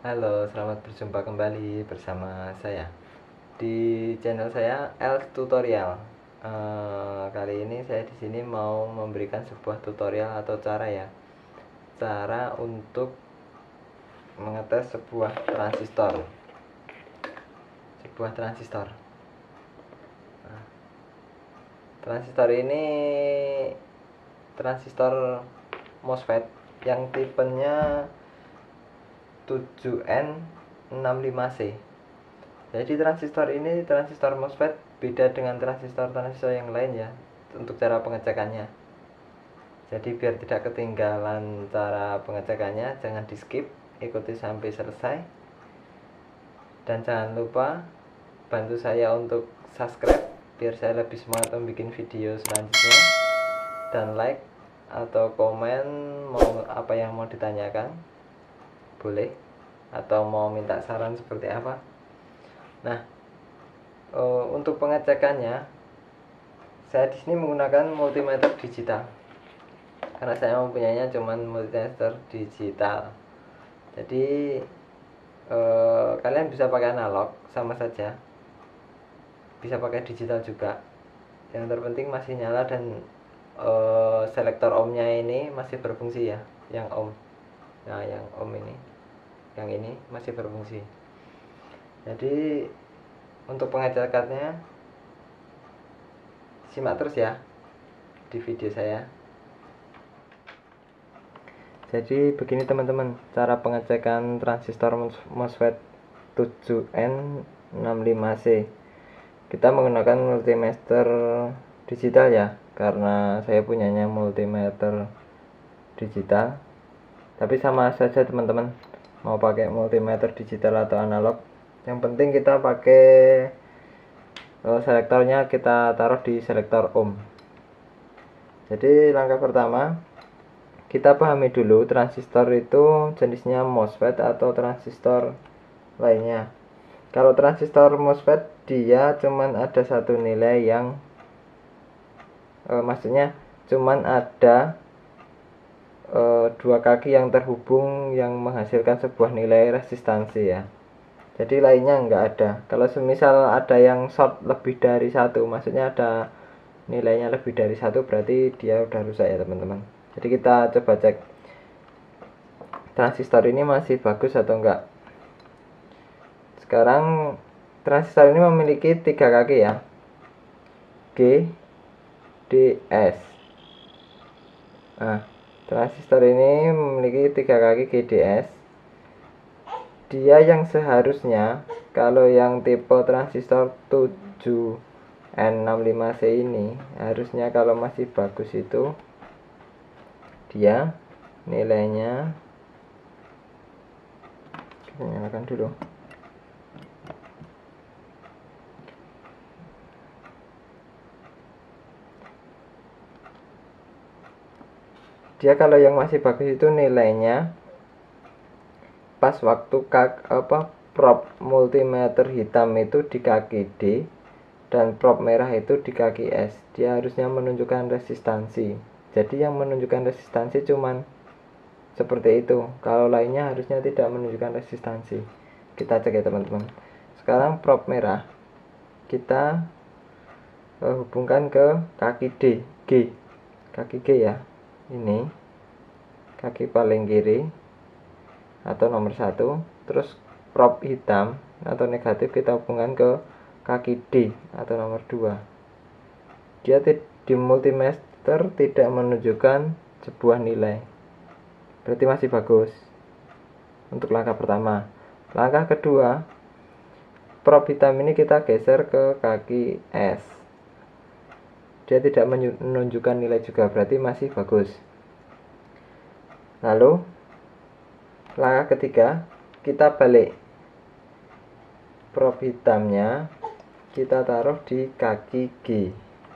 Halo, selamat berjumpa kembali bersama saya di channel saya Elf Tutorial. Kali ini saya di sini mau memberikan sebuah tutorial atau cara untuk mengetes sebuah transistor. Transistor ini transistor MOSFET yang tipenya 7N65C. Jadi transistor MOSFET beda dengan transistor yang lain ya untuk cara pengecekannya. Jadi biar tidak ketinggalan cara pengecekannya, jangan di skip, ikuti sampai selesai. Dan jangan lupa bantu saya untuk subscribe biar saya lebih semangat membuat video selanjutnya. Dan like atau komen apa yang mau ditanyakan boleh, atau mau minta saran seperti apa. Nah, untuk pengecekannya saya di sini menggunakan multimeter digital karena saya mempunyainya cuman multimeter digital. Jadi kalian bisa pakai analog sama saja, bisa pakai digital juga. Yang terpenting masih nyala dan selektor ohmnya ini masih berfungsi ya, yang ohm. Nah, yang ohm ini masih berfungsi. Jadi untuk pengecekannya simak terus ya di video saya. Jadi begini teman-teman, cara pengecekan transistor MOSFET 7N65C. Kita menggunakan multimeter digital ya, karena saya punyanya multimeter digital. Tapi sama saja teman-teman, mau pakai multimeter digital atau analog, yang penting kita pakai selektornya kita taruh di selektor ohm. Jadi langkah pertama, kita pahami dulu transistor itu jenisnya MOSFET atau transistor lainnya. Kalau transistor MOSFET dia cuman ada satu nilai yang maksudnya cuman ada dua kaki yang terhubung yang menghasilkan sebuah nilai resistansi ya. Jadi lainnya enggak ada. Kalau semisal ada yang short lebih dari satu, maksudnya ada nilainya lebih dari satu, berarti dia udah rusak ya teman-teman. Jadi kita coba cek transistor ini masih bagus atau enggak. Sekarang transistor ini memiliki tiga kaki ya, G, D, S. Nah, transistor ini memiliki tiga kaki G, D, S. Dia yang seharusnya, kalau yang tipe transistor 7N65C ini, harusnya kalau masih bagus itu dia nilainya, kita nyalakan dulu. Dia kalau yang masih bagus itu nilainya pas waktu prop multimeter hitam itu di kaki D dan prop merah itu di kaki S. Dia harusnya menunjukkan resistansi. Jadi yang menunjukkan resistansi cuman seperti itu. Kalau lainnya harusnya tidak menunjukkan resistansi. Kita cek ya teman-teman. Sekarang prop merah kita hubungkan ke kaki D, G, kaki G ya. Ini kaki paling kiri atau nomor 1. Terus prop hitam atau negatif kita hubungkan ke kaki D atau nomor 2. Dia di multimeter tidak menunjukkan sebuah nilai, berarti masih bagus. Untuk langkah pertama. Langkah kedua, prop hitam ini kita geser ke kaki S. Dia tidak menunjukkan nilai juga, berarti masih bagus. Lalu langkah ketiga, kita balik prop hitamnya, kita taruh di kaki G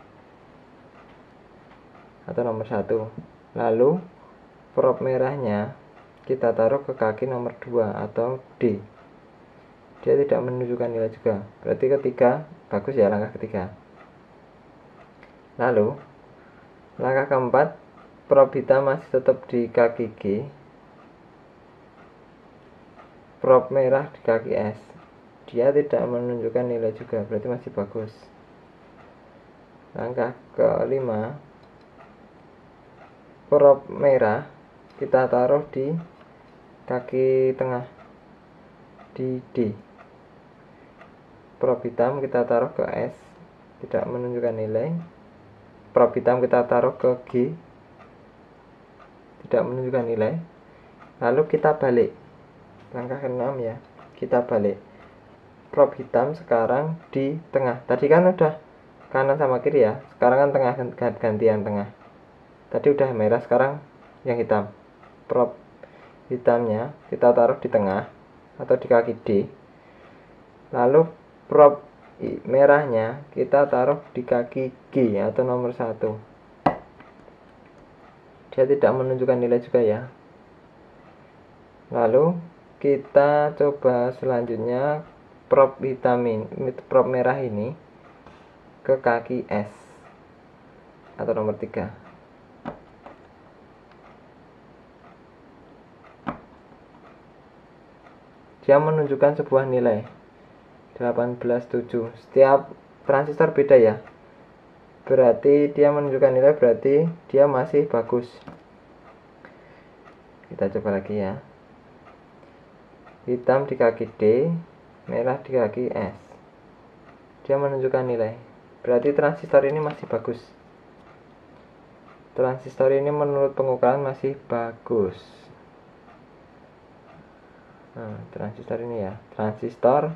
atau nomor 1. Lalu prop merahnya kita taruh ke kaki nomor 2 atau D. Dia tidak menunjukkan nilai juga, berarti ketiga bagus ya, langkah ketiga. Lalu langkah keempat, prop hitam masih tetap di kaki G. Prop merah di kaki S, dia tidak menunjukkan nilai juga, berarti masih bagus. Langkah kelima, prop merah kita taruh di kaki tengah di D. Prop hitam kita taruh ke S, tidak menunjukkan nilai. Prop hitam kita taruh ke G, tidak menunjukkan nilai. Lalu kita balik. Langkah ke-6 ya, kita balik. Prop hitam sekarang di tengah. Tadi kan udah kanan sama kiri ya, sekarang kan tengah, gantian tengah. Tadi udah merah, sekarang yang hitam. Prop hitamnya kita taruh di tengah atau di kaki D. Lalu prop merahnya kita taruh di kaki G atau nomor 1. Dia tidak menunjukkan nilai juga ya. Lalu kita coba selanjutnya prop hitam ini, prop merah ini ke kaki S atau nomor 3. Dia menunjukkan sebuah nilai 18,7. Setiap transistor beda ya, berarti dia menunjukkan nilai, berarti dia masih bagus. Kita coba lagi ya. Hitam di kaki D, merah di kaki S, dia menunjukkan nilai, berarti transistor ini masih bagus. Transistor ini menurut pengukuran masih bagus. Nah, transistor ini ya, transistor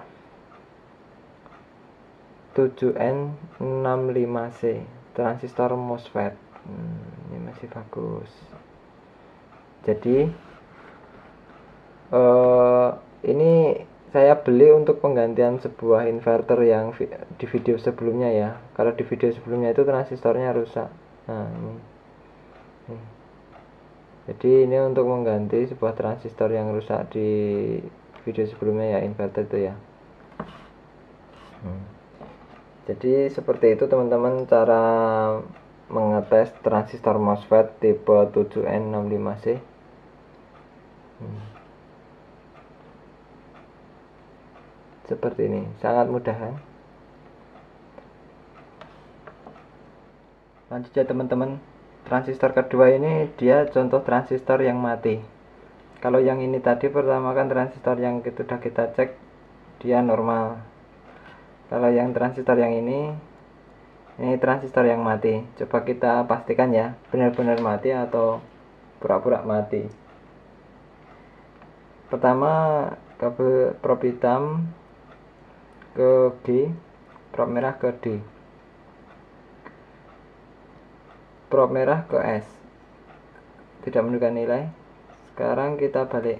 7N65C, transistor MOSFET. Ini masih bagus. Jadi ini saya beli untuk penggantian sebuah inverter yang di video sebelumnya ya. Kalau di video sebelumnya itu transistornya rusak. Nah ini. Jadi ini untuk mengganti sebuah transistor yang rusak di video sebelumnya ya, inverter itu ya. Jadi seperti itu teman-teman cara mengetes transistor MOSFET tipe 7N65C. Seperti ini, sangat mudah kan? Lanjut ya teman-teman. Transistor kedua ini dia contoh transistor yang mati. Kalau yang ini tadi pertama kan transistor yang sudah kita cek dia normal. Kalau yang transistor yang ini transistor yang mati. Coba kita pastikan ya, benar-benar mati atau pura-pura mati. Pertama, kabel prop hitam ke G, prop merah ke D, prop merah ke S, tidak menunjukkan nilai. Sekarang kita balik.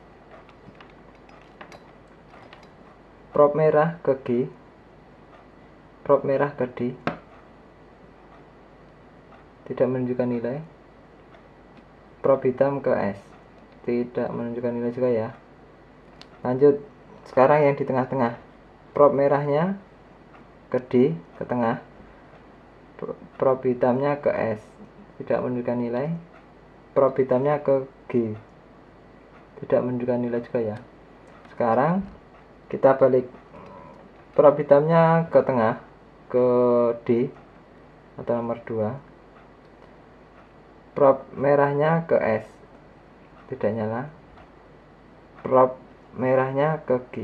Prop merah ke G, prop merah ke D, tidak menunjukkan nilai. Prop hitam ke S, tidak menunjukkan nilai juga ya. Lanjut, sekarang yang di tengah-tengah. Prop merahnya ke D, ke tengah. Prop hitamnya ke S, tidak menunjukkan nilai. Prop hitamnya ke G, tidak menunjukkan nilai juga ya. Sekarang kita balik. Prop hitamnya ke tengah, ke D atau nomor 2. Prop merahnya ke S, tidak nyala. Prop merahnya ke G,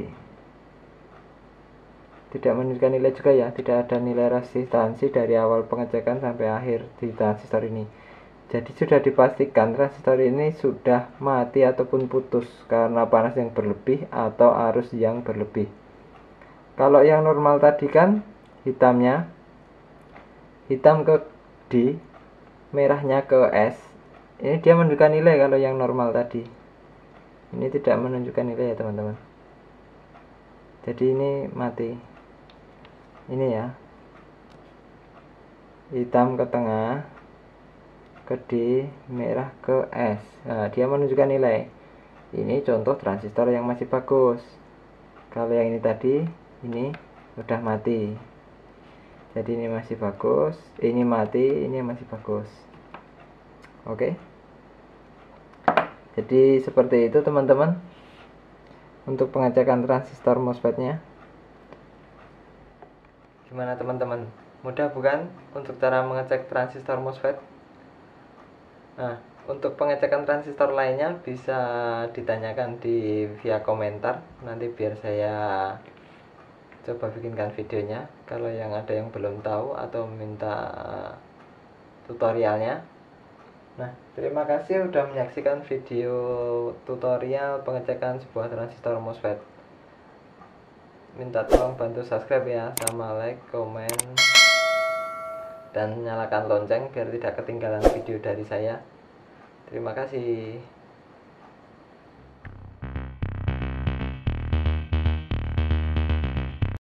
tidak menunjukkan nilai juga ya. Tidak ada nilai resistansi dari awal pengecekan sampai akhir di transistor ini. Jadi sudah dipastikan transistor ini sudah mati ataupun putus karena panas yang berlebih atau arus yang berlebih. Kalau yang normal tadi kan hitamnya, hitam ke D, merahnya ke S, ini dia menunjukkan nilai. Kalau yang normal tadi ini tidak menunjukkan nilai ya teman-teman. Jadi ini mati. Ini ya, hitam ke tengah, ke D, merah ke S. Nah, dia menunjukkan nilai. Ini contoh transistor yang masih bagus. Kalau yang ini tadi, ini udah mati. Jadi ini masih bagus, ini mati, ini masih bagus. Oke. Jadi seperti itu teman-teman. untuk pengecekan transistor MOSFET-nya. Gimana teman-teman? Mudah bukan untuk cara mengecek transistor MOSFET? Nah, untuk pengecekan transistor lainnya bisa ditanyakan di via komentar. Nanti biar saya coba bikinkan videonya. Kalau yang ada yang belum tahu atau minta tutorialnya. Nah, terima kasih sudah menyaksikan video tutorial pengecekan sebuah transistor MOSFET. Minta tolong bantu subscribe ya, sama like, komen, dan nyalakan lonceng biar tidak ketinggalan video dari saya. Terima kasih.